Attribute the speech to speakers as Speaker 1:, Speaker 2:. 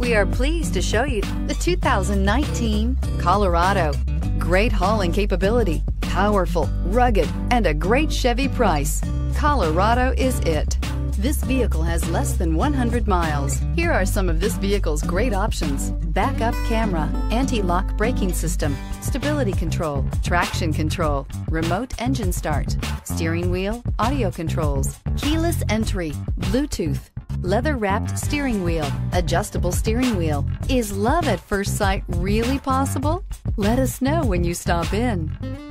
Speaker 1: We are pleased to show you the 2019 Colorado. Great hauling capability, powerful, rugged, and a great Chevy price. Colorado is it. This vehicle has less than 100 miles. Here are some of this vehicle's great options: backup camera, anti-lock braking system, stability control, traction control, remote engine start, steering wheel audio controls, keyless entry, Bluetooth, leather-wrapped steering wheel, adjustable steering wheel. Is love at first sight really possible? Let us know when you stop in.